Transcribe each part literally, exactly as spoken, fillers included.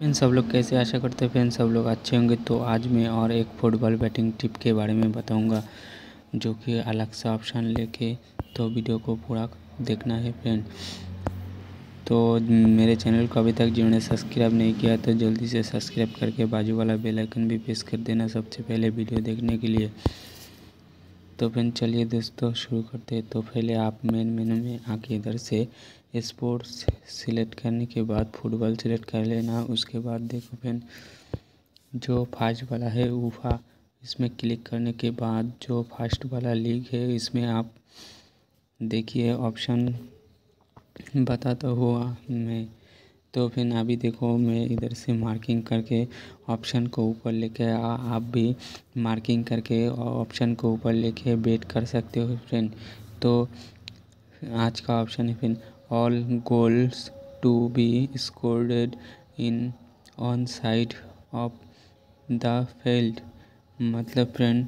Friends सब लोग कैसे, आशा करते हैं फ्रेंड्स सब लोग अच्छे होंगे। तो आज मैं और एक फुटबॉल बैटिंग टिप के बारे में बताऊंगा, जो कि अलग सा ऑप्शन लेके, तो वीडियो को पूरा देखना है फ्रेंड। तो मेरे चैनल को अभी तक जिन्होंने सब्सक्राइब नहीं किया तो जल्दी से सब्सक्राइब करके बाजू वाला बेल आइकन भी प्रेस कर देना सबसे पहले वीडियो देखने के लिए। तो फ्रेंड चलिए दोस्तों शुरू करते हैं। तो पहले आप मेन मेनू में आके इधर से स्पोर्ट्स सिलेक्ट करने के बाद फुटबॉल सिलेक्ट कर लेना। उसके बाद देखो फ्रेंड, जो फास्ट वाला है ऊफा, इसमें क्लिक करने के बाद जो फास्ट वाला लीग है इसमें आप देखिए ऑप्शन बताता हुआ मैं। तो फिर अभी देखो मैं इधर से मार्किंग करके ऑप्शन को ऊपर लेके आ आप भी मार्किंग करके ऑप्शन को ऊपर लेके बेट कर सकते हो फ्रेंड। तो आज का ऑप्शन है friend, all goals to be scored in on side of the field. मतलब फ्रेंड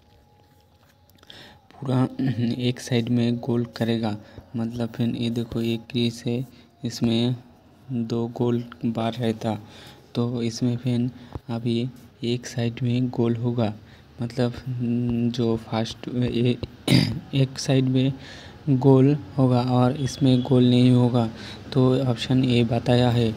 पूरा एक साइड में गोल करेगा। मतलब फ्रेंड ये देखो एक क्रीज है, इसमें दो गोल बार रहता, तो इसमें फिर अभी एक साइड में गोल होगा। मतलब जो फास्ट एक साइड में गोल होगा और इसमें गोल नहीं होगा। तो ऑप्शन ए बताया है।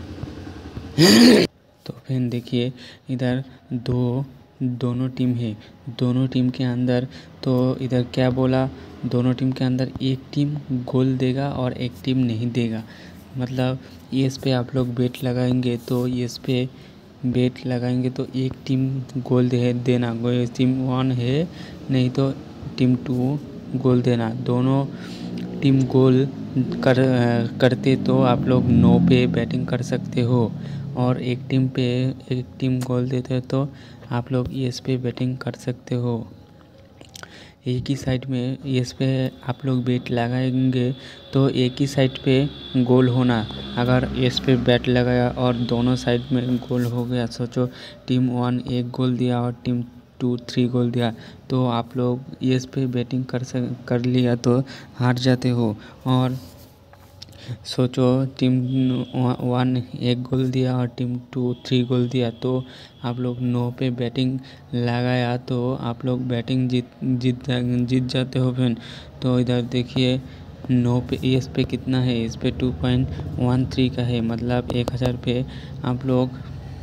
तो फिर देखिए इधर दो दोनों टीम है, दोनों टीम के अंदर तो इधर क्या बोला, दोनों टीम के अंदर एक टीम गोल देगा और एक टीम नहीं देगा। मतलब इस पे आप लोग बेट लगाएंगे, तो इस पे बेट लगाएंगे तो एक टीम गोल दे देना, टीम वन है, नहीं तो टीम टू गोल देना। दोनों टीम गोल कर करते तो आप लोग नो पे बैटिंग कर सकते हो, और एक टीम पे एक टीम गोल देते तो आप लोग इस पे बैटिंग कर सकते हो। एक ही साइड में इस पे आप लोग बेट लगाएंगे तो एक ही साइड पे गोल होना। अगर इस पे बैट लगाया और दोनों साइड में गोल हो गया, सोचो टीम वन एक गोल दिया और टीम टू थ्री गोल दिया, तो आप लोग इस पे बैटिंग कर सक कर लिया तो हार जाते हो। और सोचो टीम वन एक गोल दिया और टीम टू थ्री गोल दिया, तो आप लोग नो पे बैटिंग लगाया तो आप लोग बैटिंग जीत जीत जीत जाते हो फ्रेंड। तो इधर देखिए नो पे इस पे कितना है, इस पे टू पॉइंट वन थ्री का है। मतलब एक हज़ार पे आप लोग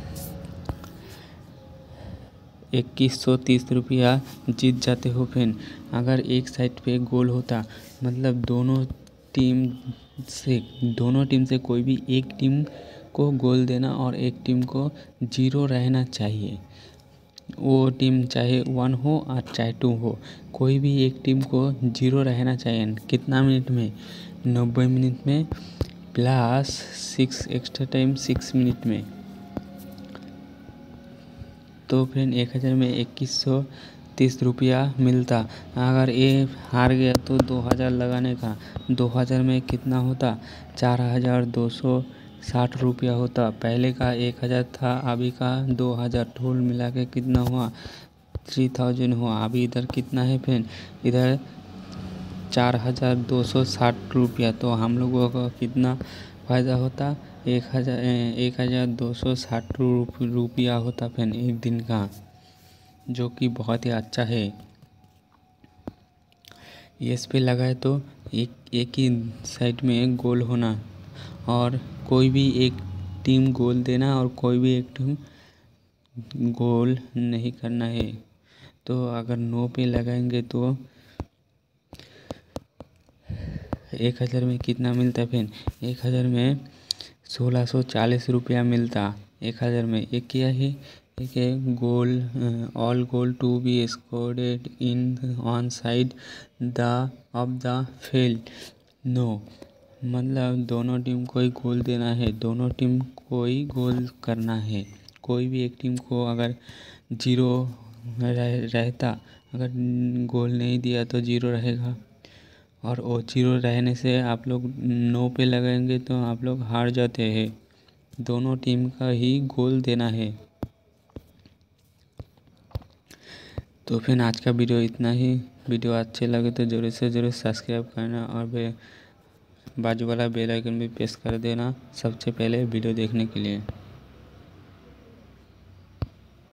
इक्कीस सौ तीस रुपया जीत जाते हो फ्रेंड। अगर एक साइड पे गोल होता, मतलब दोनों टीम से दोनों टीम से कोई भी एक टीम को गोल देना और एक टीम को जीरो रहना चाहिए। वो टीम चाहे वन हो और चाहे टू हो, कोई भी एक टीम को जीरो रहना चाहिए। कितना मिनट में? नब्बे मिनट में plus six extra time six minute में। तो फ्रेंड एक हज़ार में इक्कीस सौ तीस रुपया मिलता। अगर ये हार गया तो दो हज़ार लगाने का, दो हज़ार में कितना होता, चार हज़ार दो सौ साठ रुपया होता। पहले का एक हज़ार था, अभी का दो हज़ार, टोल मिला के कितना हुआ, थ्री थाउजेंड हुआ। अभी इधर कितना है फ्रेंड, इधर चार हज़ार दो सौ साठ रुपया। तो हम लोगों को कितना फ़ायदा होता, एक हज़ार एक हज़ार दो सौ साठ रुपया होता फ्रेंड एक दिन का, जो कि बहुत ही अच्छा है। इस पे लगाए तो एक एक ही साइड में गोल होना, और कोई भी एक टीम गोल देना और कोई भी एक टीम गोल नहीं करना है। तो अगर नो पे लगाएंगे तो एक हज़ार में कितना मिलता है फ्रेंड, एक हज़ार में सोलह सौ चालीस रुपया मिलता। एक हज़ार में एक क्या है, एक है goal, all goal to be scored in on side the of the field no. मतलब दोनों टीम को ही गोल देना है, दोनों टीम को ही गोल करना है। कोई भी एक टीम को अगर जीरो रह, रहता, अगर गोल नहीं दिया तो जीरो रहेगा, और वो जीरो रहने से आप लोग नो पे लगाएंगे तो आप लोग हार जाते हैं। दोनों टीम का ही गोल देना है। तो फिर आज का वीडियो इतना ही। वीडियो अच्छे लगे तो ज़रूर से ज़रूर सब्सक्राइब करना और बाजू वाला बेल आइकन भी प्रेस कर देना सबसे पहले वीडियो देखने के लिए।